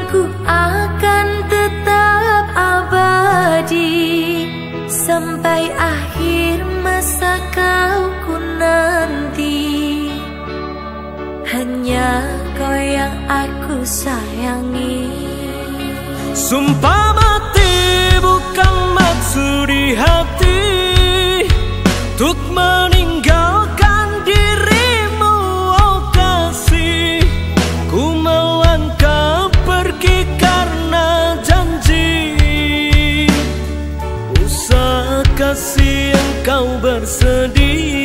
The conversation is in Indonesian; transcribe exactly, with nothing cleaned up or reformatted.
Ku akan tetap abadi sampai akhir masa kau ku nanti. Hanya kau yang aku sayangi. Sumpah mati bukan maksud di hati untuk meninggalkan dirimu, oh kasih. Ku mau engkau pergi karena janji. Usah kasih engkau bersedih.